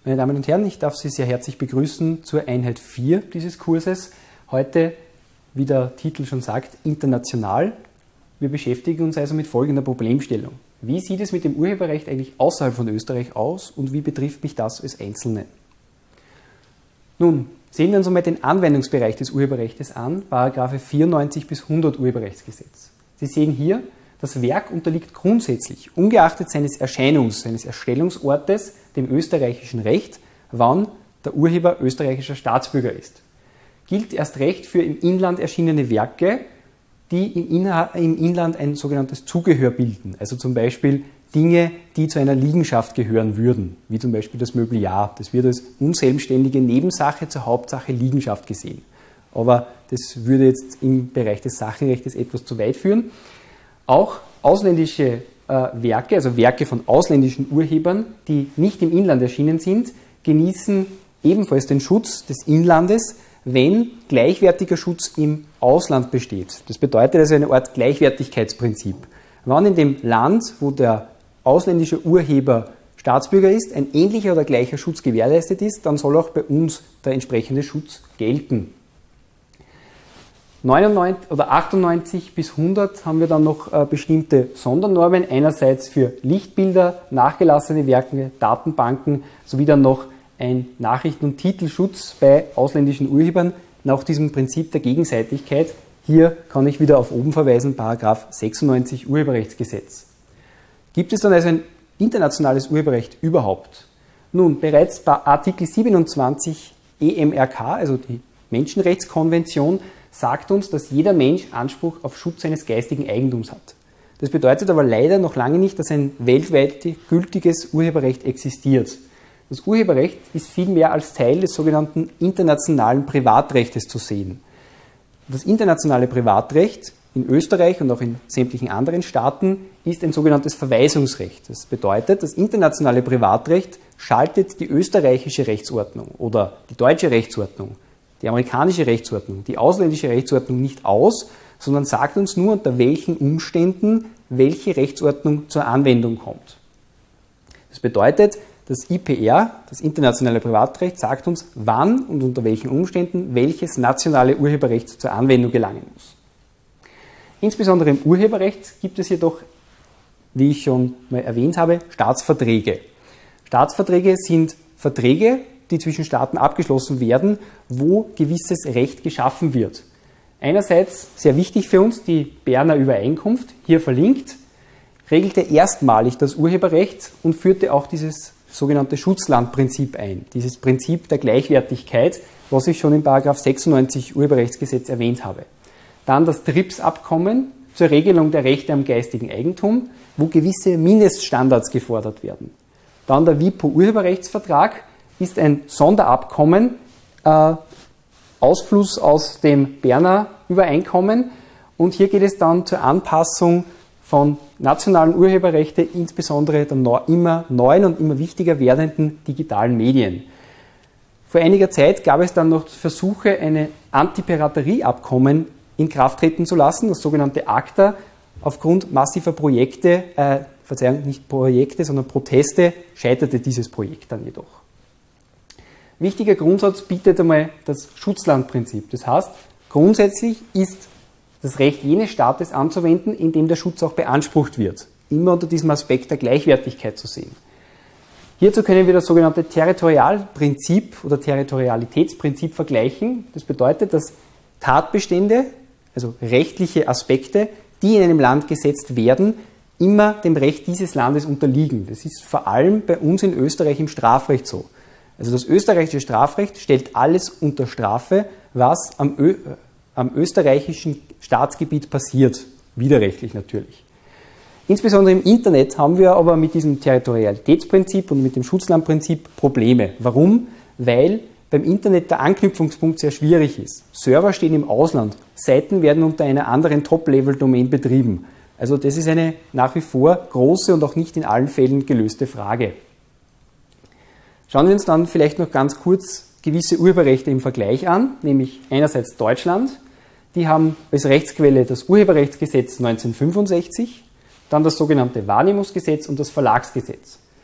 Meine Damen und Herren, ich darf Sie sehr herzlich begrüßen zur Einheit 4 dieses Kurses. Heute, wie der Titel schon sagt, international. Wir beschäftigen uns also mit folgender Problemstellung. Wie sieht es mit dem Urheberrecht eigentlich außerhalb von Österreich aus und wie betrifft mich das als Einzelne? Nun, sehen wir uns einmal den Anwendungsbereich des Urheberrechts an, Paragraphe 94 bis 100 Urheberrechtsgesetz. Sie sehen hier, das Werk unterliegt grundsätzlich, ungeachtet seines Erstellungsortes, dem österreichischen Recht, wann der Urheber österreichischer Staatsbürger ist. Gilt erst recht für im Inland erschienene Werke, die im Inland ein sogenanntes Zugehör bilden, also zum Beispiel Dinge, die zu einer Liegenschaft gehören würden, wie zum Beispiel das Mobiliar. Das wird als unselbstständige Nebensache zur Hauptsache Liegenschaft gesehen. Aber das würde jetzt im Bereich des Sachenrechts etwas zu weit führen. Auch ausländische Werke, also Werke von ausländischen Urhebern, die nicht im Inland erschienen sind, genießen ebenfalls den Schutz des Inlandes, wenn gleichwertiger Schutz im Ausland besteht. Das bedeutet also eine Art Gleichwertigkeitsprinzip. Wann in dem Land, wo der ausländische Urheber Staatsbürger ist, ein ähnlicher oder gleicher Schutz gewährleistet ist, dann soll auch bei uns der entsprechende Schutz gelten. 98 bis 100 haben wir dann noch bestimmte Sondernormen, einerseits für Lichtbilder, nachgelassene Werke, Datenbanken, sowie dann noch ein Nachrichten- und Titelschutz bei ausländischen Urhebern nach diesem Prinzip der Gegenseitigkeit. Hier kann ich wieder auf oben verweisen, Paragraph 96 Urheberrechtsgesetz. Gibt es dann also ein internationales Urheberrecht überhaupt? Nun, bereits bei Artikel 27 EMRK, also die Menschenrechtskonvention, sagt uns, dass jeder Mensch Anspruch auf Schutz seines geistigen Eigentums hat. Das bedeutet aber leider noch lange nicht, dass ein weltweit gültiges Urheberrecht existiert. Das Urheberrecht ist vielmehr als Teil des sogenannten internationalen Privatrechtes zu sehen. Das internationale Privatrecht in Österreich und auch in sämtlichen anderen Staaten ist ein sogenanntes Verweisungsrecht. Das bedeutet, das internationale Privatrecht schaltet die österreichische Rechtsordnung oder die deutsche Rechtsordnung, die amerikanische Rechtsordnung, die ausländische Rechtsordnung nicht aus, sondern sagt uns nur, unter welchen Umständen welche Rechtsordnung zur Anwendung kommt. Das bedeutet, das IPR, das internationale Privatrecht, sagt uns, wann und unter welchen Umständen welches nationale Urheberrecht zur Anwendung gelangen muss. Insbesondere im Urheberrecht gibt es jedoch, wie ich schon mal erwähnt habe, Staatsverträge. Staatsverträge sind Verträge, die zwischen Staaten abgeschlossen werden, wo gewisses Recht geschaffen wird. Einerseits sehr wichtig für uns die Berner Übereinkunft, hier verlinkt, regelte erstmalig das Urheberrecht und führte auch dieses sogenannte Schutzlandprinzip ein, dieses Prinzip der Gleichwertigkeit, was ich schon in § 96 Urheberrechtsgesetz erwähnt habe. Dann das TRIPS-Abkommen zur Regelung der Rechte am geistigen Eigentum, wo gewisse Mindeststandards gefordert werden. Dann der WIPO-Urheberrechtsvertrag ist ein Sonderabkommen, Ausfluss aus dem Berner Übereinkommen, und hier geht es dann zur Anpassung von nationalen Urheberrechte, insbesondere der immer neuen und immer wichtiger werdenden digitalen Medien. Vor einiger Zeit gab es dann noch Versuche, eine Antipiraterieabkommen in Kraft treten zu lassen, das sogenannte ACTA. Aufgrund massiver Proteste scheiterte dieses Projekt dann jedoch. Wichtiger Grundsatz bietet einmal das Schutzlandprinzip. Das heißt, grundsätzlich ist das Recht jenes Staates anzuwenden, in dem der Schutz auch beansprucht wird. Immer unter diesem Aspekt der Gleichwertigkeit zu sehen. Hierzu können wir das sogenannte Territorialprinzip oder Territorialitätsprinzip vergleichen. Das bedeutet, dass Tatbestände, also rechtliche Aspekte, die in einem Land gesetzt werden, immer dem Recht dieses Landes unterliegen. Das ist vor allem bei uns in Österreich im Strafrecht so. Also das österreichische Strafrecht stellt alles unter Strafe, was am österreichischen Staatsgebiet passiert, widerrechtlich natürlich. Insbesondere im Internet haben wir aber mit diesem Territorialitätsprinzip und mit dem Schutzlandprinzip Probleme. Warum? Weil beim Internet der Anknüpfungspunkt sehr schwierig ist. Server stehen im Ausland, Seiten werden unter einer anderen Top-Level-Domain betrieben. Also das ist eine nach wie vor große und auch nicht in allen Fällen gelöste Frage. Schauen wir uns dann vielleicht noch ganz kurz gewisse Urheberrechte im Vergleich an, nämlich einerseits Deutschland. Die haben als Rechtsquelle das Urheberrechtsgesetz 1965, dann das sogenannte Wahrnehmungsgesetz und das Verlagsgesetz.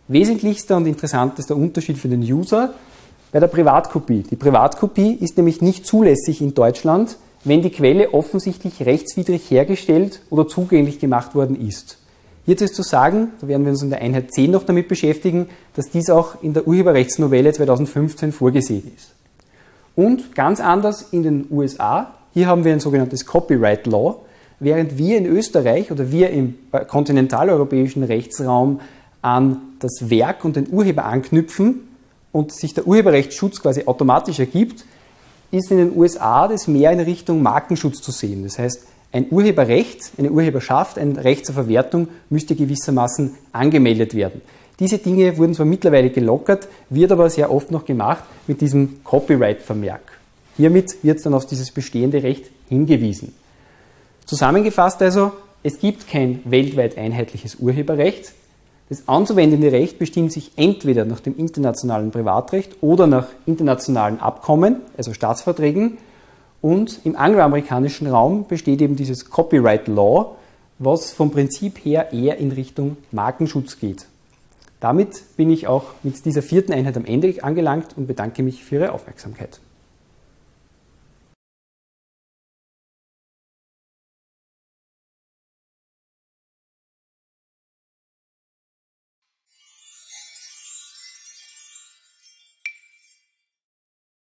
Wesentlichster und interessantester Unterschied für den User bei der Privatkopie. Die Privatkopie ist nämlich nicht zulässig in Deutschland, wenn die Quelle offensichtlich rechtswidrig hergestellt oder zugänglich gemacht worden ist. Hierzu ist zu sagen, da werden wir uns in der Einheit 10 noch damit beschäftigen, dass dies auch in der Urheberrechtsnovelle 2015 vorgesehen ist. Und ganz anders in den USA, hier haben wir ein sogenanntes Copyright Law, während wir in Österreich oder wir im kontinentaleuropäischen Rechtsraum an das Werk und den Urheber anknüpfen und sich der Urheberrechtsschutz quasi automatisch ergibt, ist in den USA das mehr in Richtung Markenschutz zu sehen. Das heißt, ein Urheberrecht, eine Urheberschaft, ein Recht zur Verwertung müsste gewissermaßen angemeldet werden. Diese Dinge wurden zwar mittlerweile gelockert, wird aber sehr oft noch gemacht mit diesem Copyright-Vermerk. Hiermit wird dann auf dieses bestehende Recht hingewiesen. Zusammengefasst also, es gibt kein weltweit einheitliches Urheberrecht. Das anzuwendende Recht bestimmt sich entweder nach dem internationalen Privatrecht oder nach internationalen Abkommen, also Staatsverträgen. Und im angloamerikanischen Raum besteht eben dieses Copyright Law, was vom Prinzip her eher in Richtung Markenschutz geht. Damit bin ich auch mit dieser 4. Einheit am Ende angelangt und bedanke mich für Ihre Aufmerksamkeit.